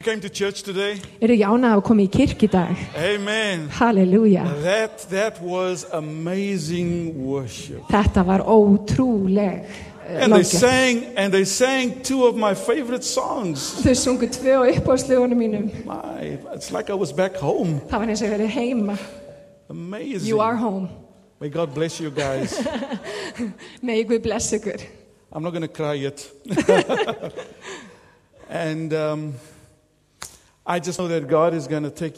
Came to church today. Eru ánægð að koma í kirkju í dag? Amen. Halleluja. That was amazing worship. Þetta var ótrúleg And they sang two of my favorite songs. Þau sungu 2 af uppáhaldslögunum mínum. It's like I was back home. Það var eins og verið heima. Amazing. You are home. May God bless you guys. Megi Guð blessa ykkur. I'm not going to cry yet. And I just know that God is going to take,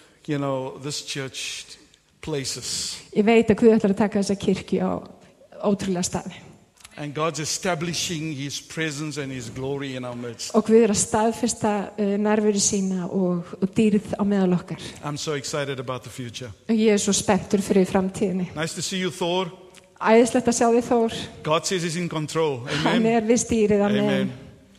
this church places. Ég veit að Guð ætlar að taka þessa kirkju á ótrúlega staði. And God's establishing His presence and His glory in our midst. Og Guð að staðfesta nærveru sína og dýrð á meðal okkar. I'm so excited about the future. Og ég er svo spenntur fyrir framtíðinni. Nice to see you, Thor. Æðislegt að sjá þig, Þór. God says He's in control. Hann Amen. við stýrið, Amen.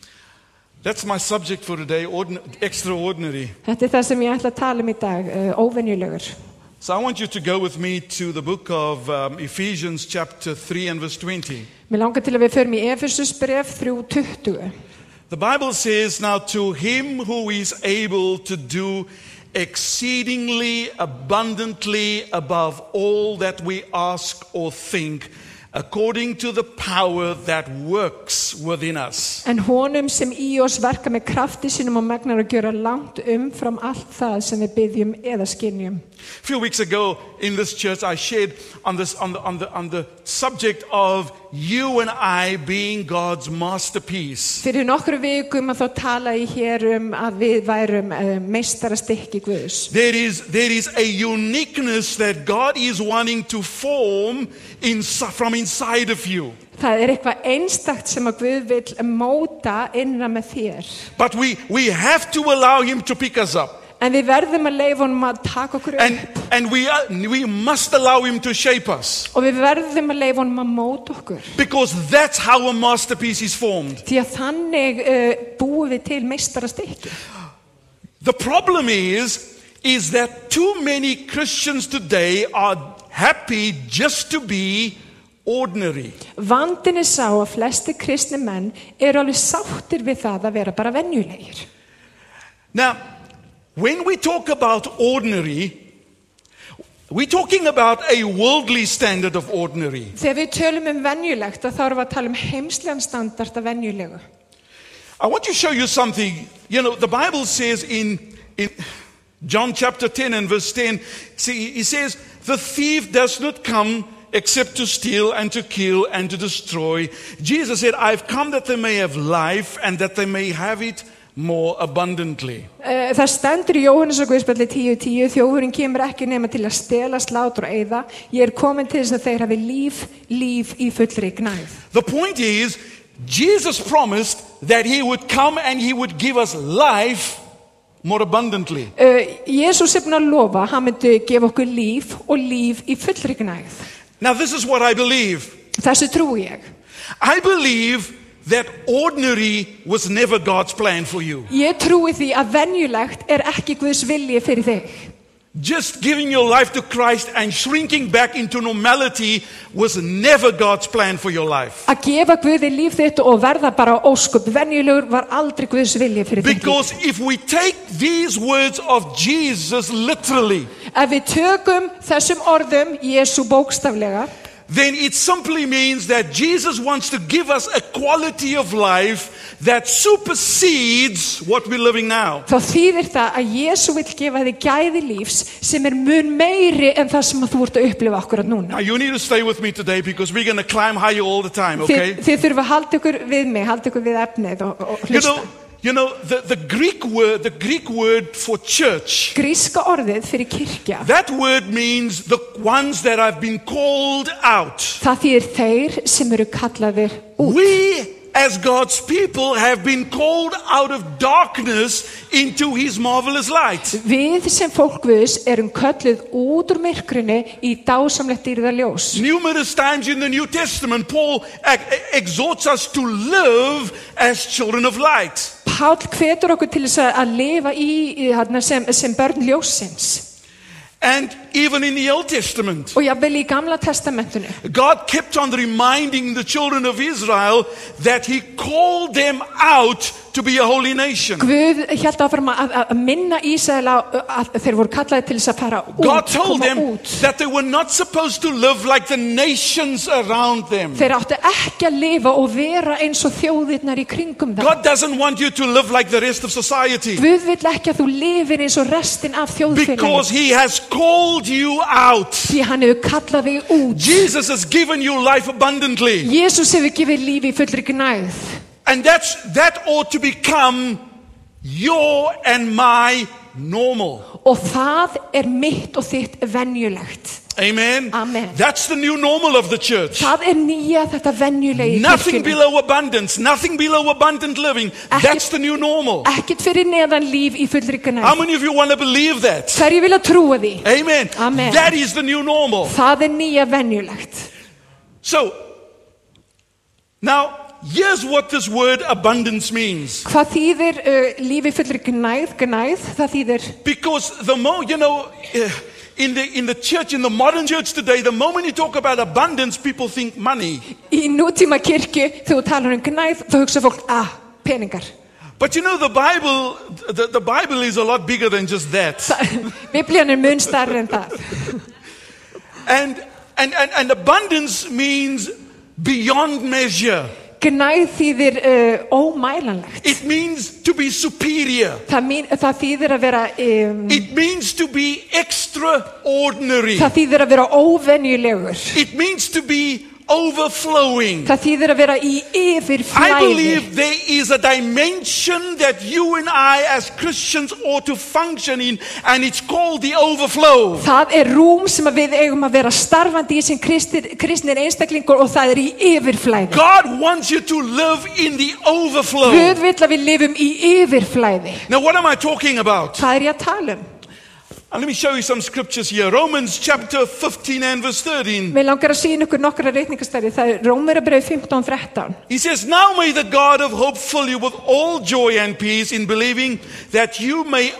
That's my subject for today, extraordinary. Þetta það sem ég ætla að tala í dag, óvenjulegur. So I want you to go with me to the book of Ephesians chapter 3 and verse 20. Mér langar til að við förum í Efesusbréf 3:20. The Bible says, now to Him who is able to do exceedingly abundantly above all that we ask or think, according to the power that works within us. En honum sem í oss verkar með krafti sínum og megnar að gera langt umfram allt það sem við biðjum eða skynjum. A few weeks ago in this church, I shared on the subject of you and I being God's masterpiece. Fyrir nokkru vikum að þá tala ég hér að við værum meistarastykki Guðs. There is a uniqueness that God is wanting to form from inside of you. Það er eitthvað einstakt sem að Guð vill móta innan með þér. But we have to allow Him to pick us up. En við verðum að leyfa honum að taka okkur upp. And we must allow Him to shape us. Og við verðum að leyfa honum að móta okkur. Because that's how a masterpiece is formed. Því að þannig búum við til meistarastykki. The problem is that too many Christians today are happy just to be ordinary. Vandinn er sá að flestir kristnir menn eru alveg sáttir við það að vera bara venjulegir. Now, when we talk about ordinary, we're talking about a worldly standard of ordinary. Þegar við tölum venjulegt, þá erum við að tala heimslegan standard af venjulegu. I want to show you something. The Bible says in John chapter 10 and verse 10, it says, the thief does not come except to steal and to kill and to destroy. Jesus said, I've come that they may have life and that they may have it more abundantly. Það stendur í Jóhannesarguðspjalli 10:10, þjófurinn kemur ekki nema til að stela, slátra og eyða. Ég er komin til þess að þeir hafi líf í fullri gnægð. The point is, Jesus promised that He would come and He would give us life more abundantly. Jesus er búinn að lofa, hann myndi gefa okkur líf og líf í fullri gnægð. Now this is what I believe. Þessu trúi ég. I believe that ordinary was never God's plan for you. Ég trúi því að venjulegt er ekki Guðs vilji fyrir þig. Just giving your life to Christ and shrinking back into normality was never God's plan for your life. Að gefa Guði líf þitt og verða bara ósköp venjulegur var aldrei Guðs vilji fyrir þig. Because if we take these words of Jesus literally, ef við tökum þessum orðum Jesú bókstaflega, then it simply means that Jesus wants to give us a quality of life that supersedes what we're living now. Þá þýðir það að Jesú vill gefa þig gæði lífs sem er mun meiri en það sem þú ert að upplifa akkurat núna. Now you need to stay with me today because we're going to climb higher all the time, okay? Þið þurfa að halda ykkur við mig, halda ykkur við efnið og hlusta. The Greek word for church. Gríska orðið fyrir kirkja. That word means the ones that have been called out. Það þýðir þeir sem eru kallaðir út. We as God's people have been called out of darkness into His marvelous light. Við sem fólk Guðs erum kölluð út úr myrkrinu í dásamlegt dýrðarljós. Numerous times in the New Testament, Paul exhorts us to live as children of light. Páll hvetur okkur til þess að lifa sem börn ljóssins. And even in the Old Testament, og jafnvel í Gamla testamentinu, God kept on reminding the children of Israel that He called them out to be a holy nation. Guð hélt áfram að minna Ísrael að þeir voru kallaði til þess að fara út, God told koma them út. that they were not supposed to live like the nations around them. Þeir áttu ekki að lifa og vera eins og þjóðirnar í kringum það. God doesn't want you to live like the rest of society, Guð vill ekki að þú lifir eins og restin af þjóðfélagi. because He has called you out. Því hann hefur kallað þig út. Jesus has given you life abundantly. Jesús hefur gefið lífi í fullri gnægð. And that ought to become your and my normal. Og það mitt og þitt venjulegt. Amen. Amen. That's the new normal of the church. Það nýja þetta venjulegi í Nothing kirkjunni. below abundance, nothing below abundant living. That's the new normal. Ekkert fyrir neðan líf í fullri How gnægð. many of you want to believe that? Hverju vilja trúa því? Amen. Amen. That is the new normal. Það nýja venjulegt. So, now, here's what this word abundance means. Hvað þýðir lífi í fullri gnægð? Það þýðir Because the more, in the church, in the modern church today, the moment you talk about abundance, people think money. í nútíma kirkju, þegar þú talar gnægð, þá hugsa fólk, peningar. But the Bible, the Bible is a lot bigger than just that. Biblían mun stærri en það. And abundance means beyond measure. Gnægð þýðir ómælanlegt. It means to be superior. Það þýðir að vera It means to be extraordinary. það þýðir að vera óvenjulegur. It means to be overflowing. Það þýðir að vera í I yfirflæði. believe there is a dimension that you and I as Christians ought to function in, and it's called the overflow. Það rúm sem að við eigum að vera starfandi í sem kristnir einstaklingur og það í yfirflæði. God wants you to live in the overflow. Guð vill að við lifum í yfirflæði. Now, what am I talking about? Hvað ég að tala And let me show you some scriptures here. Romans chapter 15 and verse 13. Mér langar að sýna ykkur nokkra reikningastæði. Það Rómverjabréf 15:13. He says, "Now may the God of hope fill you with all joy and peace in believing, that you may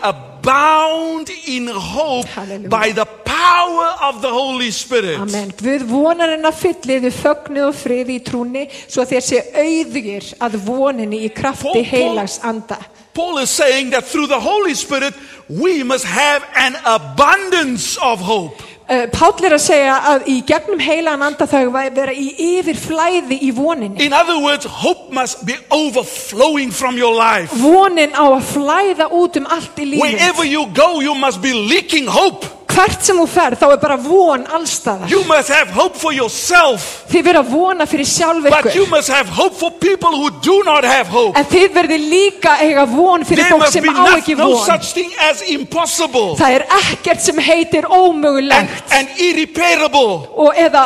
abound in hope Hallelujah. by the power of the Holy Spirit." Amen. Guð vonar en að fylliðu fögnuð og friði í trúnni, svo þér sé auðugir að voninni í krafti heilags anda. Paul is saying that through the Holy Spirit, we must have an abundance of hope. Páll að segja að í gegnum heilagan anda þau vera í yfirflæði í voninni. In other words, hope must be overflowing from your life. Vonin á að flæða út allt í lífið. Wherever you go, you must be leaking hope. Hvert sem þú ferð, þá bara von allstaðar. You must have hope for yourself. Þið vera vona fyrir sjálf But you ykkur. must have hope for people who do not have hope. En þið verði líka eiga von fyrir There fólk must sem be á ekki no von. such thing as impossible Það ekkert sem heitir ómögulegt. and irreparable. Og eða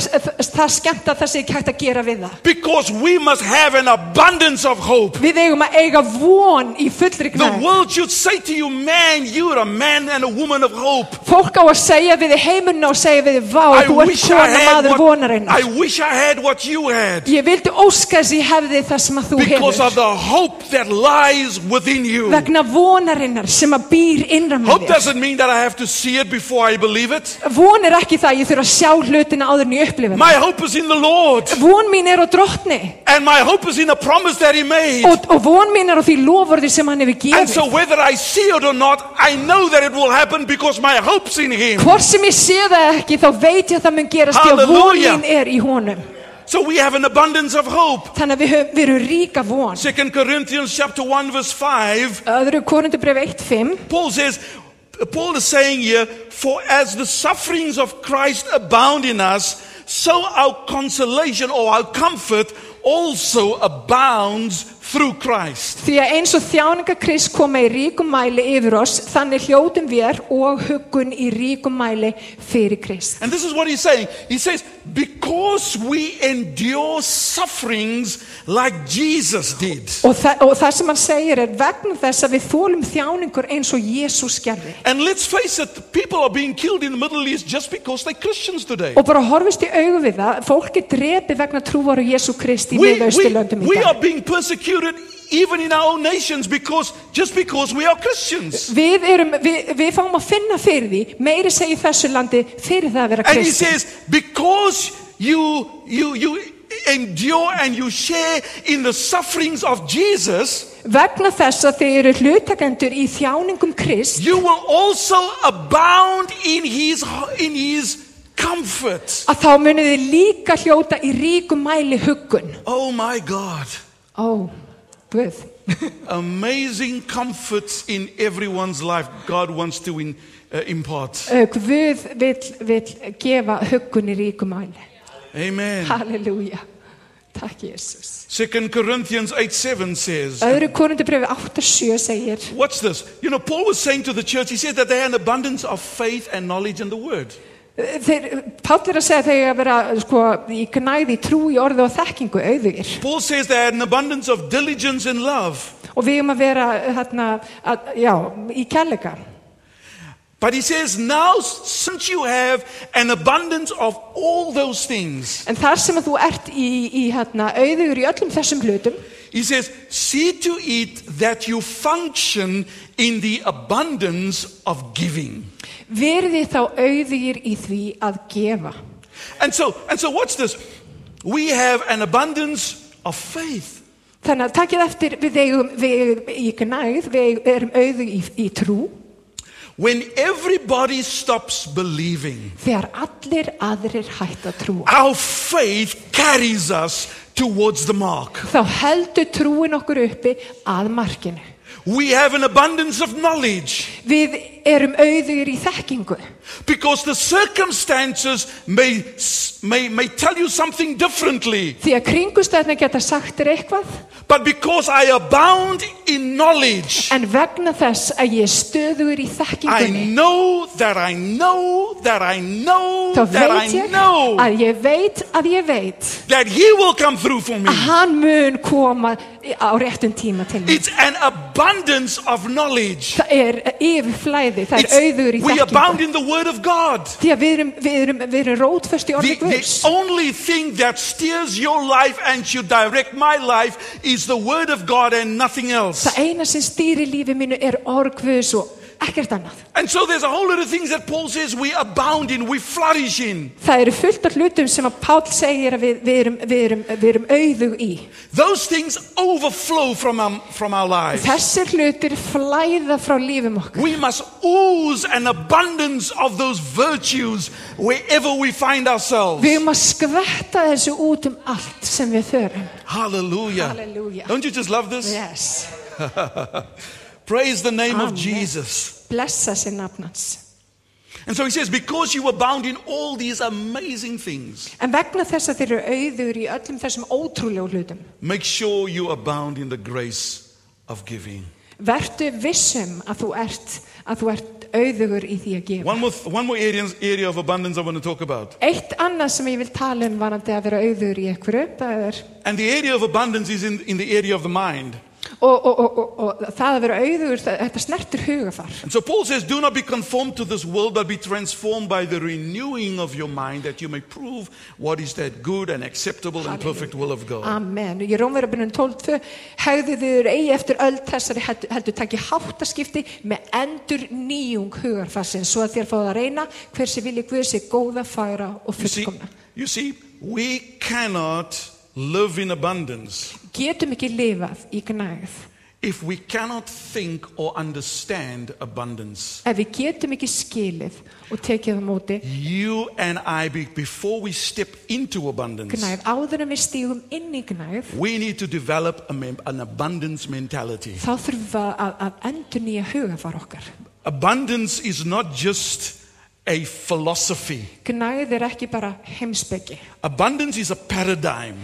það skemmt að það sé ekki hægt að gera við það. Because we must have an abundance of hope. Við eigum að eiga von í fullri The gnægð. world should say to you, man, you're a man and a woman of hope. Fólk á að segja við heimurinn og segja við vá, I þú ert wish kona maður I vonarinnar. wish I had what you had. Ég vildi óska þess ég hefði það sem að þú Because hefur. of the hope that lies within you. Vegna vonarinnar sem að býr innra með Hope þér. doesn't mean that I have to see it before I believe it. Von ekki það að ég þurfa að sjá hlutina áður en ég upplifa My það. hope is in the Lord. Von mín á drottni And my hope is in a promise that He made. og von mín á því lofurði sem hann hefur And so gefið. whether I see it or not, I know that it will happen because my hope's in Him. Hvort sem ég sé það ekki, þá veit ég að það mun gerast því að von Hallelujah. mín í honum. So we have an abundance of hope. Þannig að við erum ríka von. 2 Corinthians chapter 1 verse 5, Öðru Korinthubréf 1:5. Paul is saying here, "For as the sufferings of Christ abound in us, so our consolation or our comfort also abounds through Christ." Því að eins og þjáningar Krists koma í ríkum mæli yfir oss, þannig hljótum við og huggun í ríkum mæli fyrir Krist. And this is what he's saying. He says, because we endure sufferings like Jesus did. Og það sem hann segir vegna þess að við þolum þjáningur eins og Jesús gerði. And let's face it, people are being killed in the Middle East just because they're Christians today. Og bara horfist í augu við það, fólk drepi vegna trúar á Jesú Kristi í Miðausturlöndum í We are dag. being persecuted even in our own nations just because we are Christians. Við fáum að finna fyrir því, meiri segi þessu landi fyrir það að vera And he kristinn. says, because you endure and you share in the sufferings of Jesus, vegna þess að þið eru hlutakendur í þjáningum Krist, you will also abound in his comfort. að þá munið þið líka hljóta í ríkum mæli huggun. Oh my God. Ó, Guð. Amazing comforts in everyone's life God wants to impart. Guð vill gefa huggun í ríkum mæli. Amen. Halleluja. Takk, Jesus. 2 Corinthians 8:7 says, Öðru Korintharbréfi 8:7 segir, what's this? You know, Paul was saying to the church, he said that they had an abundance of faith and knowledge in the word. Páll að segja þegar að vera í gnæði, trú í orði og þekkingu, auðugir. Paul says they had an abundance of diligence and love. Og við að vera í kærleika. But he says, now since you have an abundance of all those things, En þar sem að þú ert auðugur í öllum þessum hlutum, he says, see to it that you function in the abundance of giving. verði þá auðugir í því að gefa. And so what's this? We have an abundance of faith. Þannig að takið eftir, við í gnæð, við erum auðug í trú. When everybody stops believing, Þegar allir aðrir hætta að trúa, our faith carries us towards the mark. þá heldur trúin okkur uppi að markinu. We have an abundance of knowledge Við erum auðugir í þekkingu. because the circumstances may tell you something differently. Því að kringumstæðurnar geta sagt þér eitthvað, But because I abound in knowledge, en vegna þess að ég er stöðugur í I þekkingunni, know that I know that I know þá that veit I ég know að ég veit að ég veit that He will come through for me. að hann mun koma á réttum tíma til mig. It's an abundance of knowledge. Það er yfirflæði, það er auðugur í We abound þekkingu. in the Word of God. Því að við erum rótföst í orði Guðs. The only thing that steers your life and should direct my life is the Word of God and nothing else. Það eina sem stýrir lífi mínu er orð Guðs og ekkert annað. And so there's a whole lot of things that Paul says we abound in, we flourish in. Það eru fullt af hlutum sem að Páll segir að við erum auðug í. Those things overflow from our lives. Þessir hlutir flæða frá lífum okkar. We must ooze an abundance of those virtues wherever we find ourselves. Við erum að skvetta þessu út allt sem við förum. Hallelujah. Hallelujah. Don't you just love this? Yes. Praise the name of Amen. Jesus. Blessa sér nafn hans. And so he says, because you abound in all these amazing things, En vegna þess að þeir eru auðugur í öllum þessum ótrúlegu hlutum, make sure you abound in the grace of giving. vertu vissum að þú ert auðugur í því að gefa. One more area of abundance I want to talk about. Eitt annað sem ég vil tala varðandi að vera auðugur í einhverju, það er And the area of abundance is in the area of the mind. og það að vera auðugur, þetta snertir hugafar. And so Paul says, do not be conformed to this world, but be transformed by the renewing of your mind, that you may prove what is that good and acceptable and perfect will of God. Amen. Í Rómverjabréfinu 12:2 hegðu þið eigi eftir öll þessari heldur taki háttaskipti með endur nýjung hugarfarsins, svo að þér fáið að reyna hversi vilji Guðs sé góða, fagra og fullkomna. You see, we cannot live in abundance Getum ekki lifað í gnægð if we cannot think or understand abundance. ef við getum ekki skilið og tekið á móti You and I, before we step into abundance, gnægð, áður en við stígum inn í gnægð, we need to develop an abundance mentality. þá þurfum við að endurnýja hugafar okkar. Abundance is not just a philosophy. Gnægð er ekki bara heimspeki. Abundance is a paradigm.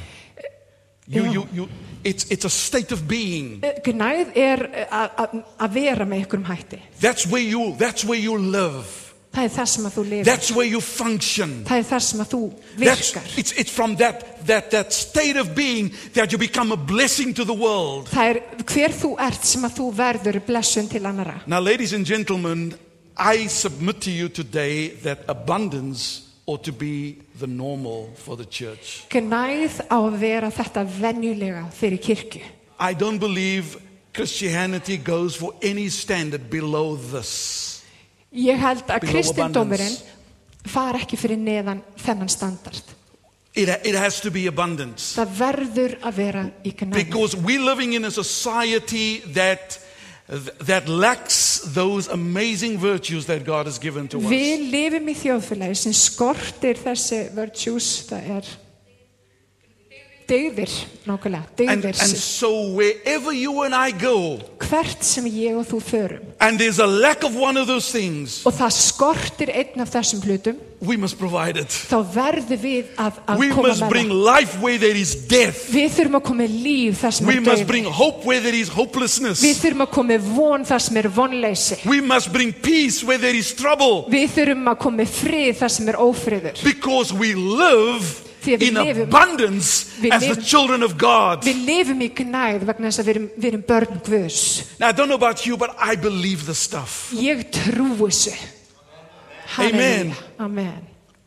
It's a state of being. Gnægð er að vera með einhverjum hætti. That's where you live. Það er það sem að þú lifir. That's where you function. Það er það sem að þú virkar. It's from that state of being that you become a blessing to the world. Það er hver þú ert sem að þú verður blessun til annara. Now, ladies and gentlemen, I submit to you today that abundance ought to be the normal for the church. Gnægð á að vera þetta venjulega fyrir kirkju. I don't believe Christianity goes for any standard below this. Ég held að Below kristindómurinn abundance. far ekki fyrir neðan þennan standard. It has to be abundance. Það verður að vera í gnægð. Because we're living in a society that lacks those amazing virtues that God has given to us. Við lifum í þjóðfélagi sem skortir þessi virtues, það dygðir, nákvæmlega, And dygðir. so wherever you and I go, Hvert sem ég og þú förum, and there's a lack of one of those things, og það skortir einn af þessum hlutum, we must provide it. þá verður við að We koma must með bring það. life where there is death. Við þurfum að koma með líf þar sem We must dauði. bring hope where there is hopelessness. Við þurfum að koma með von þar sem vonleysi. We must bring peace where there is trouble. Við þurfum að koma með frið þar sem ófriður. Because we live Því að við in lifum- abundance við as the lifum- children of God. Við lifum í gnægð vegna þess að við erum börn Guðs. Now, I don't know about you, but I believe this stuff. Ég trúi þessu. Amen. Halleluja. Amen.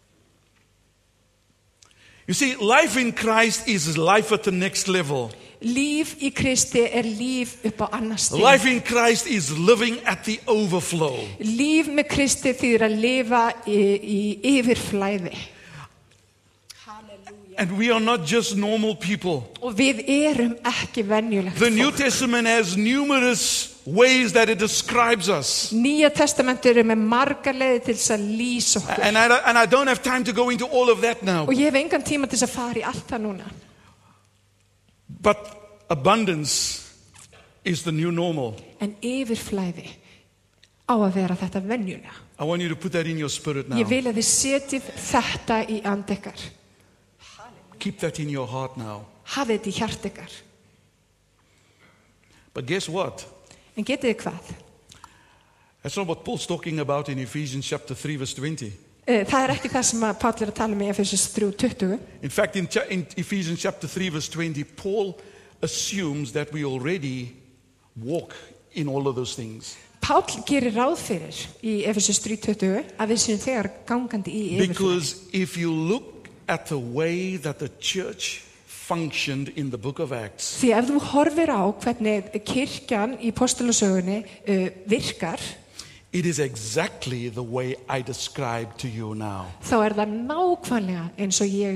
You see, life in Christ is life at the next level. Líf í Kristi líf upp á annar stig. Life in Christ is living at the overflow. Líf með Kristi þýðir að lifa í yfirflæði. And we are not just normal people. Og við erum ekki venjulegt The New fólk. Testament has numerous ways that it describes us. Nýja testamentur með margar leiðir til þess að lýsa okkur. And I don't have time to go into all of that now. Og ég hef engan tíma til þess að fara í allt það núna. But abundance is the new normal. En yfirflæði á að vera þetta venjulega. I want you to put that in your spirit now. Ég vil að þið setjið þetta í and ykkar. Keep that in your heart now. Hafið þetta í hjart ykkar. But guess what? En getið þið hvað? That's not what Paul's talking about in Ephesians chapter 3 verse 20. Það ekki það sem að Páll að tala um í Efesus 3:20. In fact, in Ephesians chapter 3 verse 20, Paul assumes that we already walk in all of those things. Páll gerir ráð fyrir í Efesus 3:20 að við séum þegar gangandi í yfirflæði. Because if you look at the way that the church functioned in the book of Acts, Því ef þú horfir á hvernig kirkjan í postulasögunni virkar, it is exactly the way I describe to you now. þá það nákvæmlega eins og ég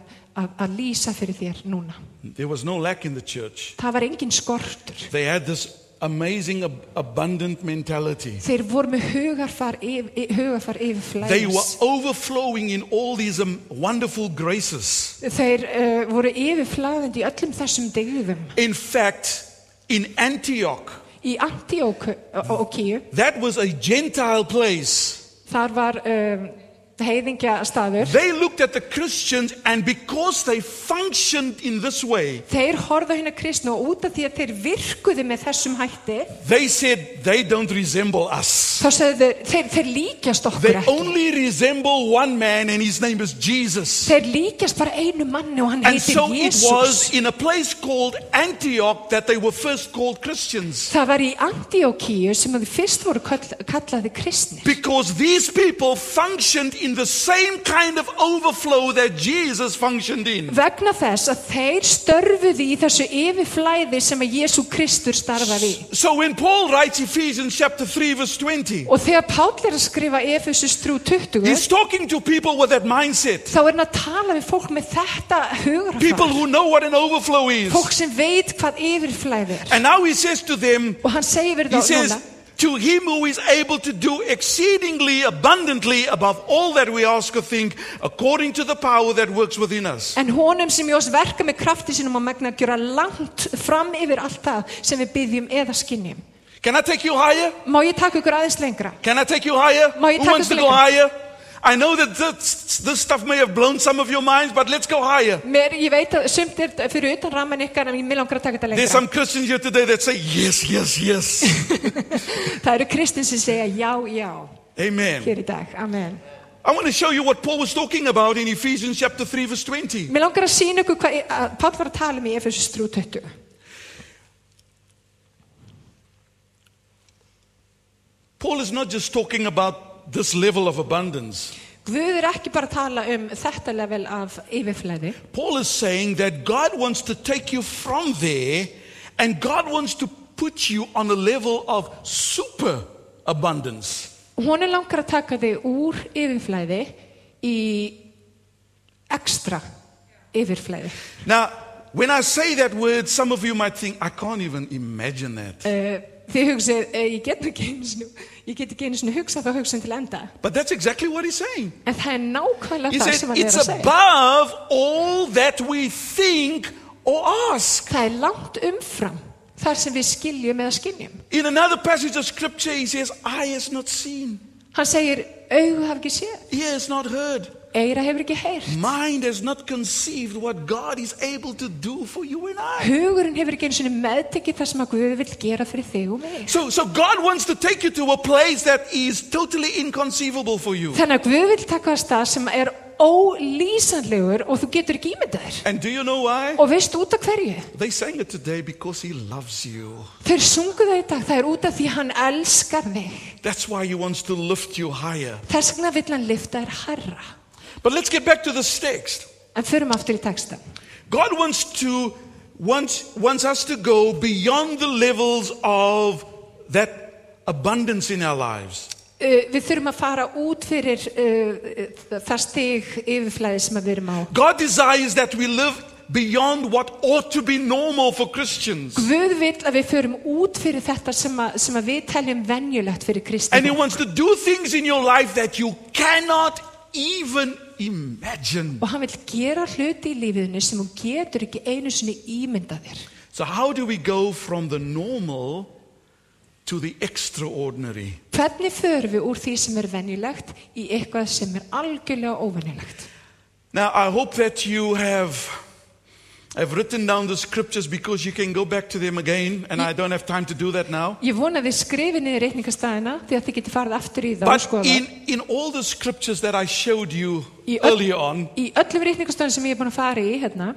að lýsa fyrir þér núna. There was no lack in the church. Það var engin skortur. They had this amazing, abundant mentality. Þeir voru með hugarfar They yfirflæðis. were overflowing in all these wonderful graces. Þeir voru yfirflæðandi í öllum þessum dygðum. In fact, in Antioch, Í Antíókíu, that was a Gentile place. þar var heiðingjastaður. They looked at the Christians, and because they functioned in this way, Þeir horfðu á hina kristna og út af því að þeir virkuðu með þessum hætti, they said they don't resemble us. þá sögðu þeir líkjast okkur They ekki. only resemble one man, and his name is Jesus. Þeir líkjast bara einu manni og hann And heitir so it Jesús. was in a place called Antioch that they were first called Christians. Það var í Antíókíu sem þau fyrst voru kallaði kristnir. Because these people functioned in the same kind of overflow that Jesus functioned in. Vegna þess að þeir störfuðu í þessu yfirflæði sem að Jesú Kristur starfaði í. So when Paul writes Ephesians chapter 3 verse 20, Og þegar Páll að skrifa Efesus 3:20, he's talking to people with that mindset. þá hann að tala við fólk með þetta People hugarfar. who know what an overflow is. Fólk sem veit hvað yfirflæði And now he says to them, Og hann segir við he þá says, núna, to him who is able to do exceedingly abundantly above all that we ask or think, according to the power that works within us. en honum sem í oss verka með krafti sínum og megna að gjöra langt fram yfir allt það sem við byggjum eða skynjum. Can I take you higher? Má ég taka ykkur aðeins lengra? Can I take you higher? Má ég Who taka wants to ykkur go lengra? higher? I know that this stuff may have blown some of your minds, but let's go higher. Ég veit að sumt fyrir utan ramman ykkar, en mér langar að taka þetta There's lengra. some Christians here today that say, yes, yes, yes. Það eru kristnin sem segja já, já, Amen. hér í dag. Amen. I want to show you what Paul was talking about in Ephesians chapter 3 verse 20. Mér langar að sína ykkur hvað Páll var að tala um í Efesus 3:20. Paul is not just talking about this level of abundance. Guð ekki bara að tala þetta level af yfirflæði. Paul is saying that God wants to take you from there, and God wants to put you on a level of super abundance. Hún langar að taka þig úr yfirflæði í ekstra yfirflæði. Now, when I say that word, some of you might think, I can't even imagine that. Þið hugsið, ég get ekki einu sinni hugsað þá hugsun til enda. But that's exactly what he's saying. En það nákvæmlega He það says sem hann it's að segja. above all that we think or ask. Það langt umfram þar sem við skiljum eða skynjum. In another passage of scripture, he says, eye has not seen, Hann segir, augu hafa ekki séð, ear has not heard, eyra hefur ekki heyrt, mind has not conceived what God is able to do for you and I. hugurinn hefur ekki einu sinni meðtekið það sem að Guð vill gera fyrir þig og mig. So God wants to take you to a place that is totally inconceivable for you. Þannig að Guð vill taka það stað sem er ólýsanlegur og þú getur ekki ímyndað þér. And do you know why? Og veistu út af hverju? They sang it today because he loves you. Þeir sungu það í dag, það er út af því hann elskar þig. That's why he wants to lift you higher. Þess vegna vill hann lyfta þér hærra. But let's get back to this text. En förum aftur í textan. God wants us to go beyond the levels of that abundance in our lives. Við þurfum að fara út fyrir það stig yfirflæði sem við erum á. God desires that we live beyond what ought to be normal for Christians. Guð vill að við förum út fyrir þetta sem að við teljum venjulegt fyrir And he kristna. wants to do things in your life that you cannot even imagine. Og hann vill gera hluti í lífiðinu sem þú getur ekki einu sinni ímyndað þér. So how do we go from the normal to the extraordinary? Hvernig förum við úr því sem er venjulegt í eitthvað sem er algjörlega óvenjulegt? Now, I hope that you have written down the scriptures because you can go back to them again, and I don't have time to do that now. Ég vona að þið skrifið niður reikningastæðina því að þið getið farið aftur í það og But skoða. in all the scriptures that I showed you Í earlier on, Í öllum reikningastöðum sem ég er búin að fara í hérna,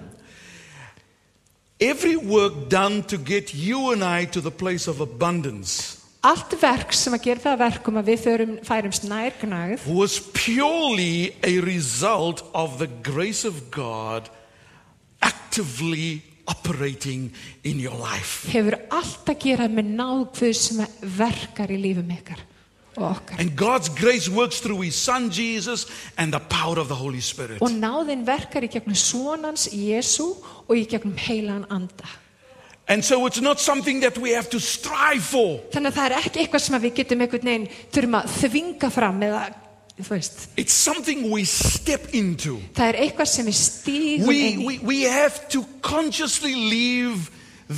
every work done to get you and I to the place of abundance allt verk sem að gera það verkum að við færumst nær gnægð was purely a result of the grace of God actively operating in your life. hefur allt að gera með náð Guðs sem verkar í lífum ykkar og okkar. And God's grace works through His Son Jesus and the power of the Holy Spirit. Og náðin verkar í gegnum sonans Jesú og í gegnum heilan anda. And so it's not something that we have to strive for. Þannig að það er ekki eitthvað sem að við getum einhvern veginn þurfum að þvinga fram eða, þú veist, It's something we step into. það er eitthvað sem við stígum inn í. We have to consciously leave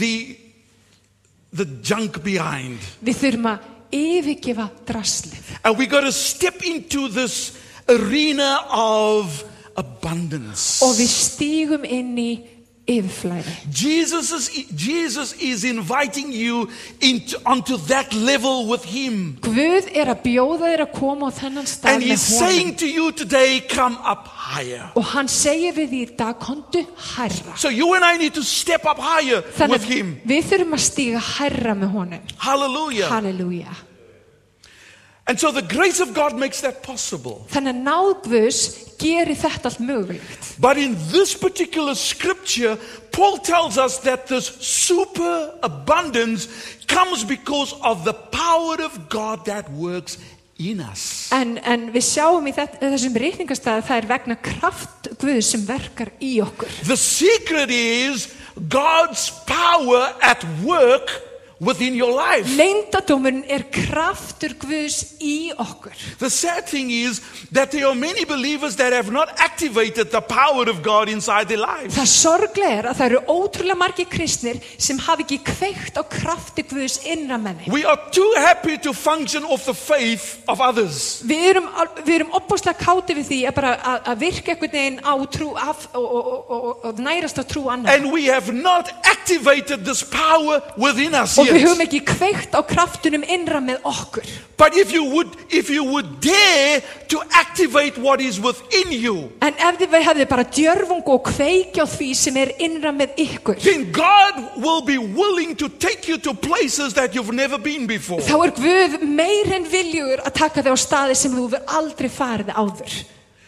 the junk behind. Við þurfum að yfirgefa draslið. And we got to step into this arena of abundance. Og við stígum inn í yfirflæði. Jesus is inviting you onto that level with Him. Guð er að bjóða þér að koma á þennan stað And He's með honum. saying to you today, come up higher. Og hann segir við því í dag, komdu hærra. So you and I need to step up higher Þannig with að Him. við þurfum að stíga hærra með honum. Hallelujah. Halleluja. And so the grace of God makes that possible. Þannig að náð Guðs gerir þetta allt mögulegt. But in this particular scripture, Paul tells us that this super abundance comes because of the power of God that works in us. En við sjáum í þessum reikningastæði það er vegna kraft Guðs sem verkar í okkur. The secret is God's power at work within your life. Leyndardómurinn er kraftur Guðs í okkur. The sad thing is that there are many believers that have not activated the power of God inside their lives. Það sorglega er að það eru ótrúlega margir kristnir sem hafi ekki kveikt á krafti Guðs innra með þeim. We are too happy to function off the faith of others. Við erum opbúslega káti við því að bara að virka einhvern veginn á trú og nærast á trú annar. And we have not activated this power within us Og við yet. höfum ekki kveikt á kraftunum innra með okkur. But if you would dare to activate what is within you, En ef þið hefði bara djörfung og kveiki á því sem er innra með ykkur, then God will be willing to take you to places that you've never been before. þá er Guð meir en viljugur að taka þig á staði sem þú hefur aldrei farið áður.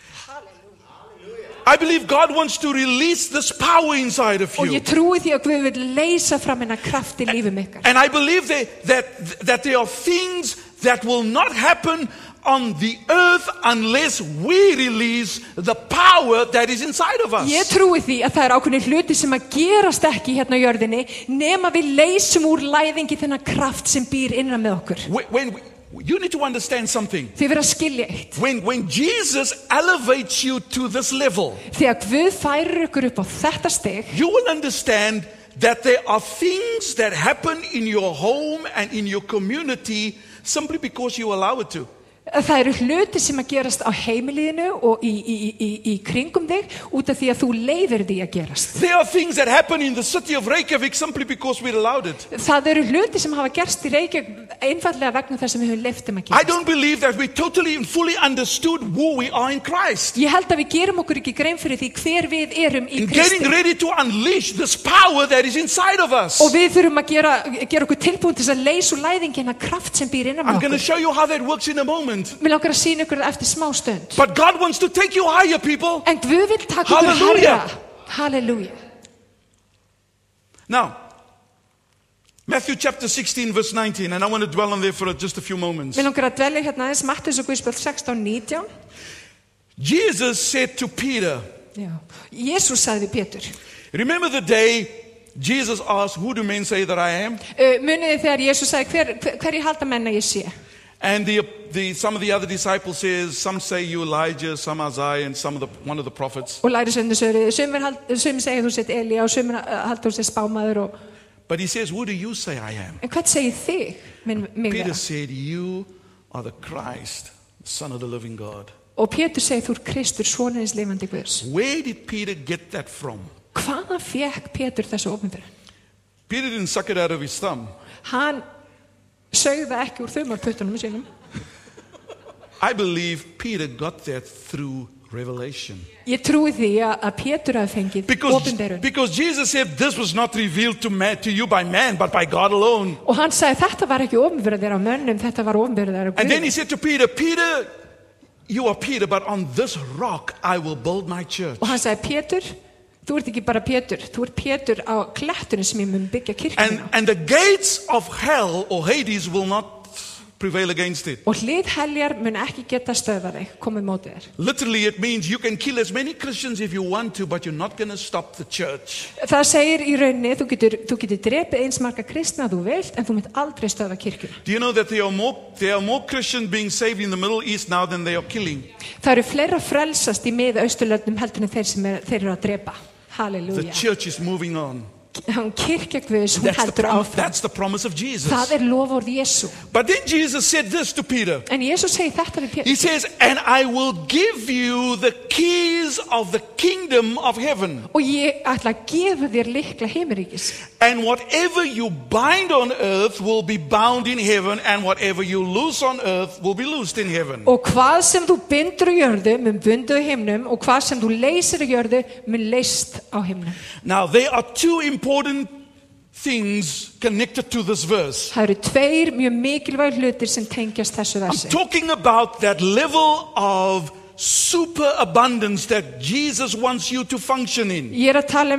I believe God wants to release this power inside of Og you. ég trúi því að Guð vil leysa fram hennar kraft í lífum ykkar. And I believe that there are things that will not happen on the earth unless we release the power that is inside of us. Ég trúi því að það ákveðnir hluti sem að gerast ekki hérna á jörðinni nema við leysum úr læðingi þennan kraft sem býr innan með okkur. You need to understand something. Þið verða að skilja eitt. When Jesus elevates you to this level, Þegar Guð færir ykkur upp á þetta stig, you will understand that there are things that happen in your home and in your community simply because you allow it to. Það eru hluti sem að gerast á heimiliðinu og í kringum þig út af því að þú leyfir því að gerast. There are things that happen in the city of Reykjavik simply because we allowed it. Það eru hluti sem hafa gerst í Reykjavík einfaldlega vegna þess að við höfum leyft þeim að I gerast. don't believe that we totally and fully understood who we are in Christ. Ég held að við gerum okkur ekki grein fyrir því hver við erum í And getting Kristi. ready to unleash this power that is inside of us. Og við þurfum að gera okkur tilbúin til að leysa úr læðingina kraft sem býr innan I'm með going to okkur. show you how that works in a moment. Mér langar að sýna ykkur það eftir smá stund. But God wants to take you higher, people. En Guð vil taka okkur Hallelujah. hærra. Halleluja. Now, Matthew chapter 16 verse 19, and I want to dwell on there for just a few moments. Mér langar að dvelja hérna aðeins Mattheus og Guðspjall 16:19. Jesus said to Peter, Já. Jesús sagði við Pétur. remember the day Jesus asked, who do men say that I am? Muniði þegar Jesús sagði hverju halda menn að ég sé? And some of the other disciples says, some say you Elijah, some Isaiah, and one of the prophets. Og lærisveinarnir sögðu, sumir segja þú sért Elía og sumir halda þú sért spámaður og But he says, who do you say I am? en hvað segir þig, mig Peter vera? said, you are the Christ, the Son of the living God. Og Pétur segir þú ert Kristur, sonarins lifandi Guðs. Where did Peter get that from? Hvaðan fékk Pétur þessu opinberun? Peter didn't suck it out of his thumb. Hann sögði það ekki úr þumalputtunum sínum. I believe Peter got that through revelation. Ég trúi því að Pétur hafi fengið opinberun. Because Jesus said this was not revealed to you by man, but by God alone. Og hann sagði þetta var ekki opinberun þeirra mönnum, þetta var opinberun þeirra And then he Guði. said to Peter, Peter, you are Peter, but on this rock I will build my church. Og hann sagði Pétur, þú ert ekki bara Pétur, þú ert Pétur á klettunum sem ég mun byggja kirkjuna. And the gates of hell or Hades will not prevail against it. Og hlið heljar mun ekki geta stöðvað þig, komið mótið þér. Literally it means you can kill as many Christians if you want to, but you're not going to stop the church. Það segir í rauninni, þú getur drepið eins marga kristna þú vilt, en þú munt aldrei stöðva kirkjuna. Do you know that there are more Christians being saved in the Middle East now than they are killing? Það eru fleira frelsast í Mið-Austurlöndum heldur en þeir eru að drepa. The Halleluja. church is moving on. Kirkja Guðs, hún heldur áfram. That's the promise of Jesus. Það loforð Jesú. But then Jesus said this to Peter. En Jesús segir þetta við He Pétur. says, and I will give you the keys of the kingdom of heaven. Og ég ætla að gefa þér lykla himnaríkis. And whatever you bind on earth will be bound in heaven, and whatever you loose on earth will be loosed in heaven. Og hvað sem þú bindur í jörðu mun bundu í himnum og hvað sem þú leysir í jörðu mun leyst á himnum. Now, there are two important things connected to this verse. Það eru tveir mjög mikilvæg hlutir sem tengjast þessu I'm versi. talking about that level of superabundance that Jesus wants you to function in. Ég að tala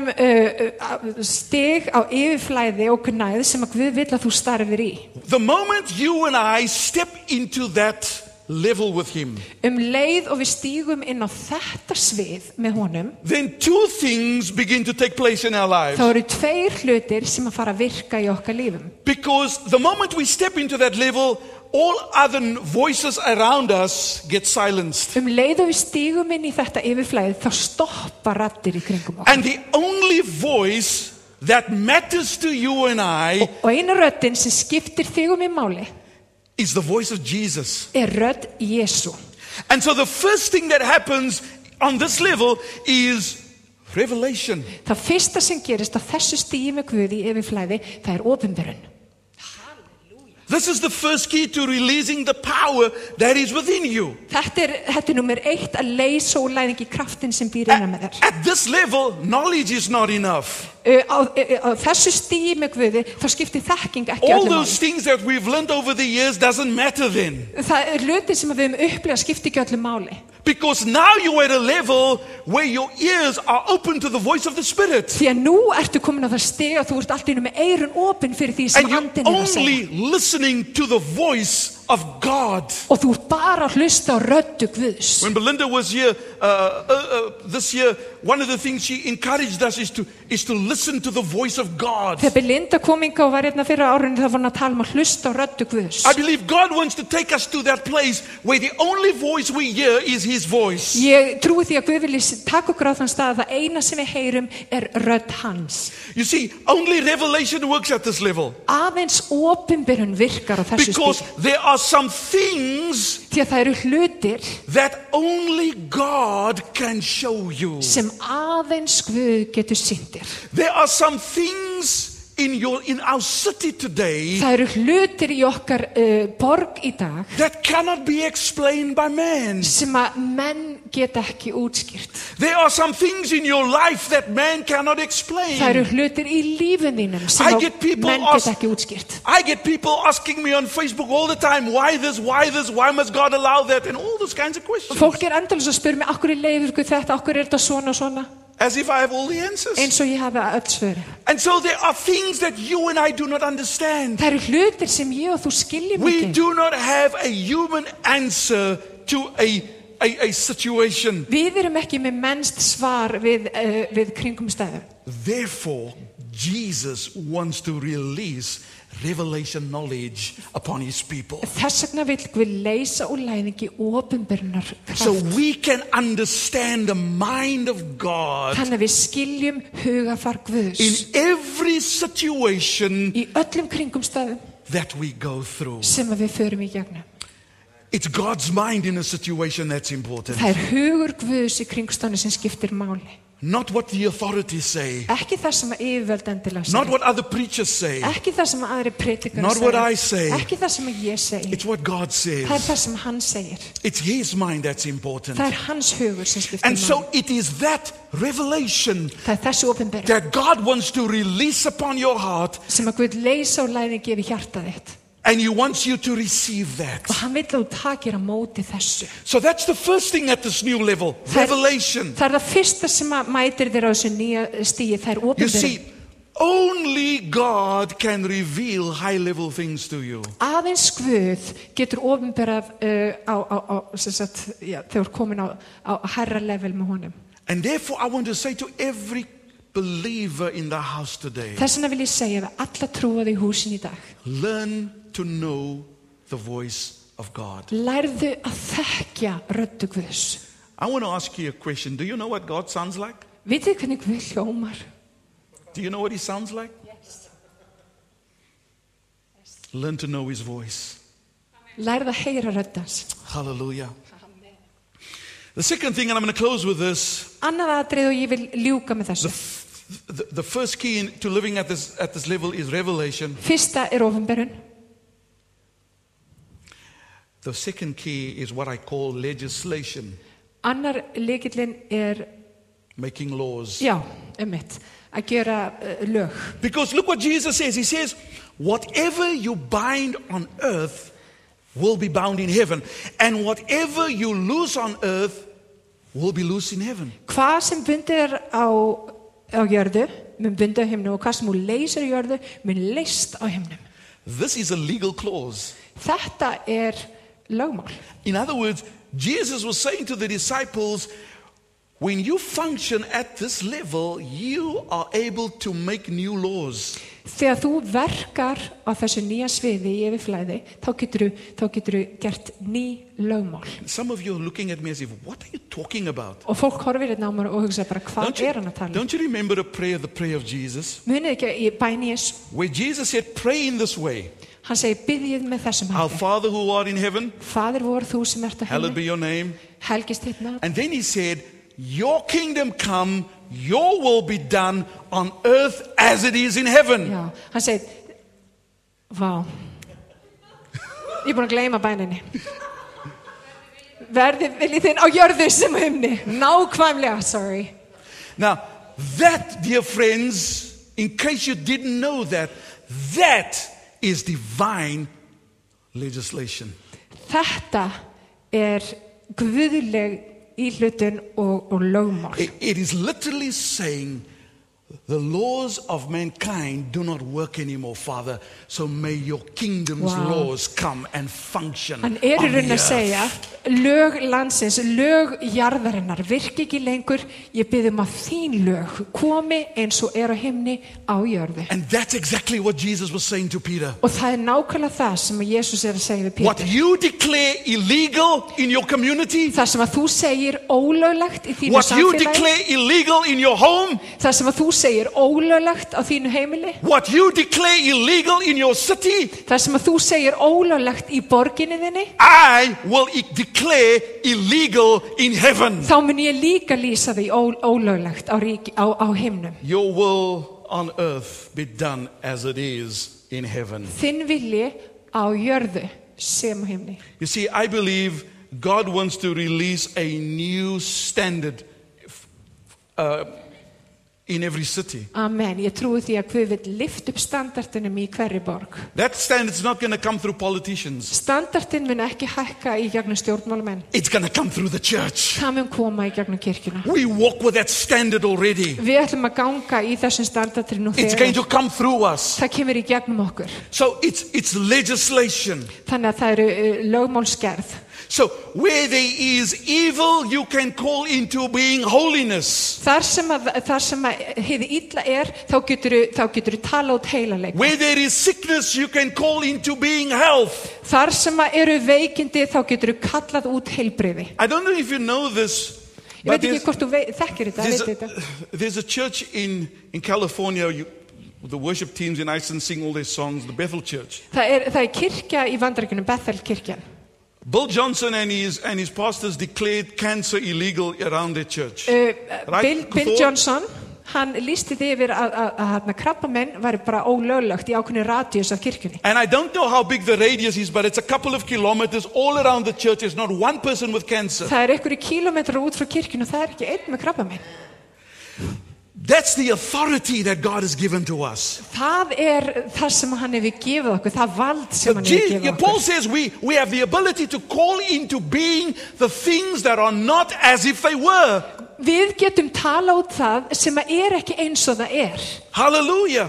stig á yfirflæði og gnæð sem að Guð vill að þú starfir í. The moment you and I step into that level with him, Leið og við stígum inn á þetta svið með honum, then two things begin to take place in our lives. þá eru tveir hlutir sem að fara að virka í okkar lífum. Because the moment we step into that level, all other voices around us get silenced. Leið og við stígum inn í þetta yfirflæði, þá stoppa raddir í kringum okkur. And the only voice that matters to you and I Og eina röddin sem skiptir þig og mér máli is the voice of Jesus. rödd Jesú. And so the first thing that happens on this level is revelation. Það fyrsta sem gerist á þessu stigi með Guði í yfirflæði, það opinberun. This is the first key to releasing the power that is within you. Þetta nummer 1 að leysa úr læðingi kraftin sem býr innan með þér. At this level, knowledge is not enough. Á þessu stigi með Guði, þá skiptir þekking ekki All öllu those máli. things that we've learned over the years doesn't matter then. Það hluti sem við höfum upplifað skiptir ekki öllu máli. Because now you're at a level where your ears are open to the voice of the Spirit. Því að nú ertu komin á það stig að þú ert allt í einu með eyrun opin fyrir því sem And you're andinn er að segja. only listening to the voice of God. Og þú ert bara að hlusta á röddu Guðs. When Belinda was here this year, one of the things she encouraged us is to listen to the voice of God. Þegar Belinda kom hingað og var hérna fyrir árinu, þá var hann að tala að hlusta á röddu Guðs. I believe God wants to take us to that place where the only voice we hear is His voice. Ég trúi því að Guð vilji taka okkur á þann stað að það eina sem við heyrum rödd hans. You see, only revelation works at this level. Aðeins opinberun virkar á þessu Because stigi. there are some things Því að það eru hlutir that only God can show you. sem aðeins Guð getur sýnt þér. There are some things in our city today Það eru hlutir í okkar borg í dag that cannot be explained by man. sem að menn geta ekki útskýrt. There are some things in your life that man cannot explain. Það eru hlutir í lífum þínum sem I að get people menn ask- geta ekki útskýrt. I get people asking me on Facebook all the time, why this, why must God allow that, and all those kinds of questions. Fólk endalaust að spyrja mig, akkur er leiður Guð þetta, akkur er þetta svona og svona, As if I have all the answers. eins og ég hafi öll svörin. And so there are things that you and I do not understand. Það eru hlutir sem ég og þú skiljum We ekki. do not have a human answer to a situation. Við erum ekki með mennst svar við kringumstæður. Therefore, Jesus wants to release revelation knowledge upon His people. Þess vegna vill Guð leysa úr læðingi opinberunar So kraft. we can understand the mind of God Þannig að við skiljum hugafar Guðs in every situation í öllum kringumstæðum that we go through. sem að við förum í gegnum. It's God's mind in a situation that's important. Það hugur Guðs í kringumstæðum sem skiptir máli. Not what the authorities say. Ekki það sem að yfirvöld endilega Not segja. what other preachers say. Ekki það sem að aðri predikar Not what I say. Ekki það sem að ég segi. It's what God Það says. það sem hann segir. It's His mind that's important. Það hans hugur sem skiptir And so máli. it is that revelation Það þessi opinberu that God wants to release upon your heart, sem að Guð leysa úr læðingi yfir hjartað þitt. and He wants you to receive that. Og hann vill að þú takir á móti þessu. So that's the first thing at this new level, revelation. Það það fyrsta sem að mætir þér á þessu nýja stíi, það You opinberu. see, only God can reveal high-level things to you. Aðeins Guð getur opinberað þegar þú er komin á hærra level með honum. And therefore, I want to say to every believer in the house today, Þess vegna vil ég segja við alla trúaði í húsin í dag. learn to know the voice of God. Lærðu að þekkja röddu Guðs. I want to ask you a question. Do you know what God sounds like? Vitið þið hvernig Guð hljómar? Do you know what He sounds like? Yes. Learn to know His voice. Lærðu að heyra röddans. Hallelujah. The second thing, and I'm going to close with this, Annað atrið og ég vil ljúka með þessu. the first key to living at this level is revelation. Fyrsta opinberun. The second key is what I call legislation, Annar lykillinn making laws. já, einmitt, að gera lög. Because look what Jesus says. He says, whatever you bind on earth will be bound in heaven, and whatever you loose on earth will be loose in heaven. Hvað sem bundið á jörðu, mun bundið á himnum, og hvað sem þú leysir í jörðu, mun leyst á himnum. This is a legal clause. Þetta lögmál. In other words, Jesus was saying to the disciples, when you function at this level, you are able to make new laws. Þegar þú verkar á þessu nýja sviði í yfirflæði, þá getur gert ný lögmál. Some of you are looking at me as if, what are you talking about? Og fólk horfir hérna á mér og hugsa bara, hvað hann að tala? Don't you remember the prayer of Jesus? Munið ekki í bæni Jesú, Where Jesus said, pray in this way. hann segir, biðjið með þessum Our hætti. Father who art in heaven, Faðir vor þú sem ert á hallowed be himni, your name. helgist þitt nafn. And then he said, your kingdom come, your will be done on earth as it is in heaven. Já, hann segir, vá, ég er búin að gleyma bæninni. Verði viljið þinn á jörðu sem á himni. Nákvæmlega, sorry. Now, that, dear friends, in case you didn't know that is divine legislation. Þetta guðleg íhlutun og lögmál. It is literally saying, The laws of mankind do not work anymore, Father. So may your kingdom's Wow. laws come and function Hann on í the rauninni að earth. segja, lög landsins, lög jarðarinnar virki ekki lengur, ég bið að þín lög komi eins og á himni á jörðu. And that's exactly what Jesus was saying to Peter. Og það nákvæmlega það sem Jesús að segja við What Pétur. you declare illegal in your community, Það sem að þú segir ólöglegt í þínu what you samfélagi, declare illegal in your home, það sem að þú segir ólöglegt á þínu heimili, what you declare illegal in your city, það sem að þú segir ólöglegt í borginni þinni, I will declare illegal in heaven. þá mun ég líka lýsa því ólöglegt á himnum. Your will on earth be done as it is in heaven. Þinn vilji á jörðu sem á himni. You see, I believe God wants to release a new standard in every city. Amen. Ég trúi því að Guð vill lyfta upp standardinum í hverri borg. That standard's not going to come through politicians. Standardin mun ekki hækka í gegnum stjórnmálamenn. It's going to come through the church. Það mun koma í gegnum kirkjuna. We walk with that standard already. Við ætlum að ganga í þessum standardin nú It's going þegar. to come through us. Það kemur í gegnum okkur. So it's legislation. Þannig að það eru lögmálsgerð. So where there is evil, you can call into being holiness. Þar sem að hið illa þá getur tala út heilaleg. Where there is sickness, you can call into being health. Þar sem að eru veikindi þá getur kallað út heilbrigði. I don't know if you know this, Ég but veit ekki hvort þú þekkir þetta. there's a church in California. The worship teams in Iceland sing all their songs, the Bethel Church. Það er kirkja í Bandaríkjunum, Bethel kirkjan. Bill Johnson and his pastors declared cancer illegal around their church. Right? Bill Johnson, hann lýsti því yfir að krabbamenn væri bara ólöglegt í ákveðnu radíus af kirkjunni. And I don't know how big the radius is, but it's a couple of kilometers all around the church. There's not one person with cancer. Það einhverjir kílómetrar út frá kirkjunni og það ekki einn með krabbamenn. That's the authority that God has given to us. Það það sem hann hefur gefið okkur, það vald sem hann hefur gefið Paul okkur. says we have the ability to call into being the things that are not as if they were. Við getum tala út það sem ekki eins og það Hallelujah.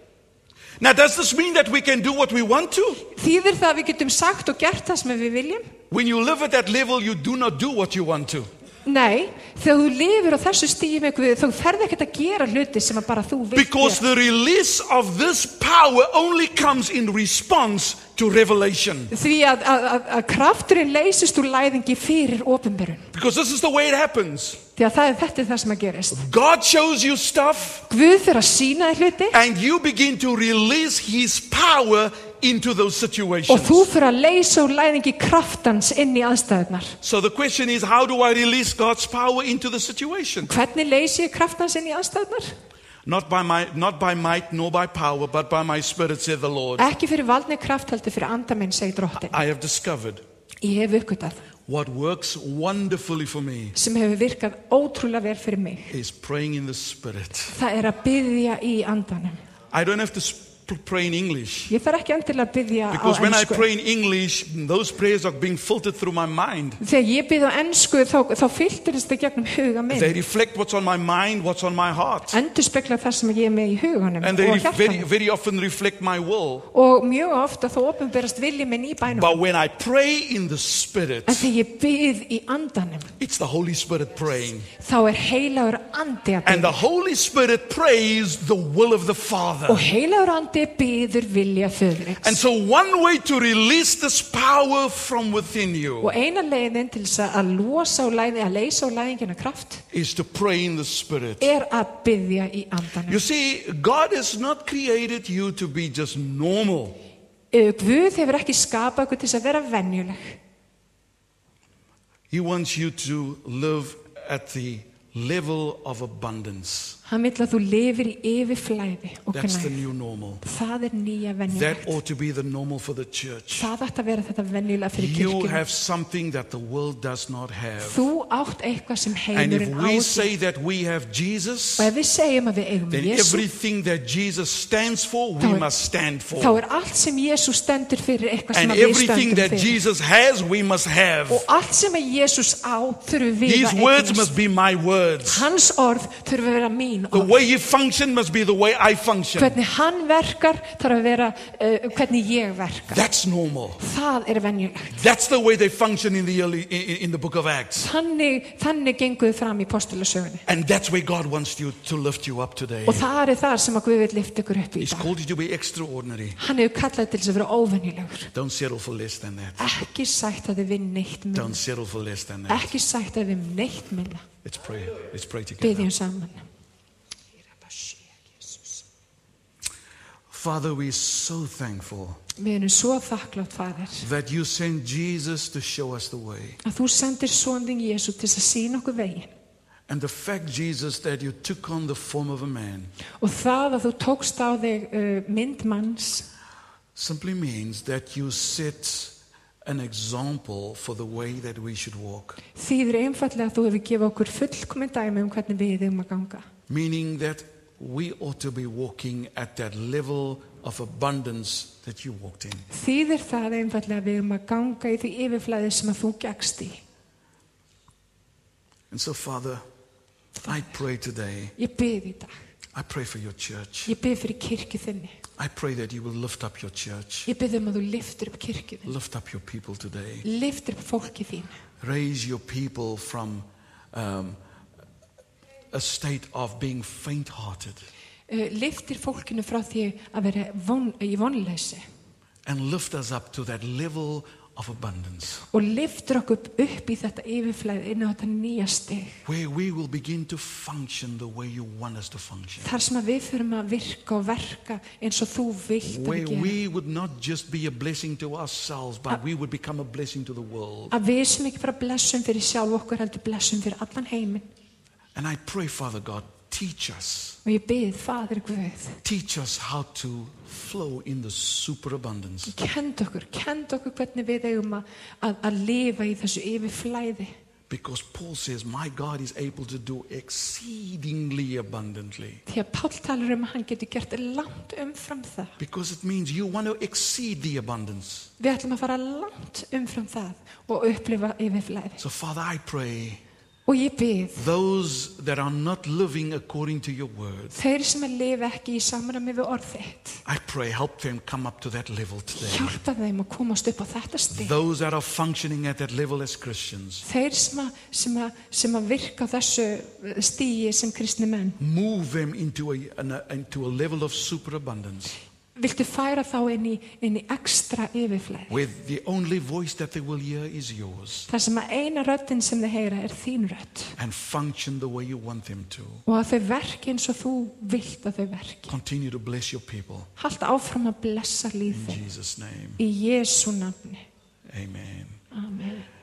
Now, does this mean that we can do what we want to? Þýðir það að við getum sagt og gert það sem við viljum? When you live at that level, you do not do what you want to. Nei, þegar þú lifir á þessu stigi með Guð, þá ferð ekkert að gera hluti sem bara þú vilt Because gera. the release of this power only comes in response to revelation. Því að krafturinn leysist úr læðingi fyrir opinberun. Because this is the way it happens. Því að þetta það sem gerist. God shows you stuff Guð fyrir að sína þér hluti and you begin to release his power into those og situations. þú fyrir að leysa úr læðingi kraftans inn í aðstæðunar. So the question is, how do I release God's power into the situation? Hvernig leysi ég kraftans inn í aðstæðunar? Not by might nor by power, but by my spirit, said the Lord. Ekki fyrir valdni kraft heldur fyrir anda minn, segir Drottinn. I have discovered Ég hef uppgötað what works wonderfully for me sem hefur virkað ótrúlega vel fyrir mig. is praying in the spirit. Það að biðja í andanum. I don't have to pray in English. Ég þarf ekki endilega að biðja á Because when I ensku. pray in English, those prayers are being filtered through my mind. Þegar ég bið á ensku þá filterist það gegnum huga minn. They reflect what's on my mind, what's on my heart. Endurspegla það sem ég með í huganum And they og hjartanum. very often reflect my will. Og mjög ofta þá opinberast vilji minn í bænum. But when I pray in the spirit, En þegar ég bið í andanum, it's the Holy Spirit praying. þá heilagur andi að And the biðja. Holy Spirit prays the will of the Og Father. heilagur andi biður vilja föðurins. And so one way to release this power from within you Og eina leiðin til þess að leysa á læðingina kraft is to pray in the spirit. að biðja í andanum. You see, God has not created you to be just normal. Guð hefur ekki skapað okkur til þess að vera venjuleg. He wants you to live at the level of abundance. Hann vill að þú lifir í yfirflæði og That's the gnægð. new normal. Það nýja That venjulegt. ought to be the normal for the church. Það ætti að vera þetta venjulega fyrir You kirkjuna. have something that the world does not have. Þú átt eitthvað sem And if heimurinn we átt. say that we have Jesus, Og ef við segjum að við eigum then Jesú, everything that Jesus stands for, we Þá must stand þá for. allt sem Jesús stendur fyrir eitthvað And sem að við everything stöndum that fyrir. Jesus has, we must have. Og allt sem að Jesús á þurfum við These að words eignast. must be my words. words. Hans orð þurfa að vera mín The orð. way you function must be the way I function. Hvernig hann verkar þarf að vera hvernig ég verka. That's normal. Það er venjulegt. That's the way they function in the book of Acts. Þannig genguðu fram í postulasögunni. And that's where God wants you to lift you up today. Og það er það sem að Guð vil lyfta ykkur upp í He's dag. called you to be extraordinary. Hann hefur kallað til þess að vera óvenjulegur. Don't settle for less than that. Ekki sætt að þið vinn neitt minna. Don't settle for less than that. Ekki sætt að þið vinn neitt minna. Let's pray. Let's pray together. Biðjum saman. Father, we're so thankful Við erum svo þakklátt, Faðir, that you sent Jesus to show us the way. að þú sendir son þinn Jesú til þess að sýna okkur veginn. And the fact, Jesus, that you took on the form of a man Og það að þú tókst á þig mynd manns simply means that you set an example for the way that we should walk. þýðir einfallega að þú hefur gefið okkur fullkomin dæmi hvernig við eigum að ganga. Meaning that we ought to be walking at that level of abundance that you walked in. Þýðir það einfallega að við eigum að ganga í því yfirflæði sem að þú gekkst í. And so, Father, I pray today, Ég bið í dag. I pray for your church. Ég bið fyrir kirkju þinni. I pray that you will lift up your church. Ég bið að þú lyftir upp kirkju þinni. Lift up your people today. Lyftir upp fólki þín. Raise your people from a state of being faint-hearted Lyftir fólkinu frá því að vera í vonleysi. and lift us up to that level of abundance Og lyftir okkur upp í þetta yfirflæði inn á þetta nýja stig. where we will begin to function the way you want us to function. Þar sem að við förum að virka og verka eins og þú vilt að Where við gerum. we would not just be a blessing to ourselves, but we would become a blessing to the world. Að við sem ekki bara blessum fyrir sjálf okkur heldur blessum fyrir allan heiminn. And I pray, Father God, teach us. Og ég bið, Faðir Guð, Teach us how to flow in the superabundance. kend okkur hvernig við eigum að lifa í þessu yfirflæði. Because Paul says, my God is able to do exceedingly abundantly. Því að Páll talar að hann getur gert langt umfram það. Because it means you want to exceed the abundance. Við ætlum að fara langt umfram það og upplifa yfirflæði. So, Father, I pray, Og ég bið, those that are not living according to your word, þeir sem að lifa ekki í samræmi við orð þitt, I pray, help them come up to that level today. hjálpa þeim að komast upp á þetta stig. Those that are functioning at that level as Christians, Þeir sem að virka á þessu stigi sem kristni menn, move them into a level of superabundance, viltu færa þá inn í ekstra yfirflæði. where the only voice that they will hear is yours, Það sem að eina röddin sem þið heyra er þín rödd. and function the way you want them to. Og að þau verki eins og þú vilt að þau verki. Continue to bless your people. Haltu áfram að blessa líf In þeim. Jesus' name, Í Jesú nafni. amen. Amen.